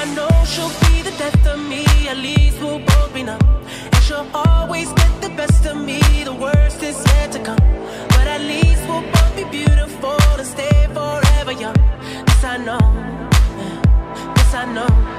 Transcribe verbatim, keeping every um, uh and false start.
know she'll be the death of me. At least we'll both be numb. And she'll always get the best of me. The worst is yet to come. But at least we'll both be beautiful and stay forever young. This I know. This I know.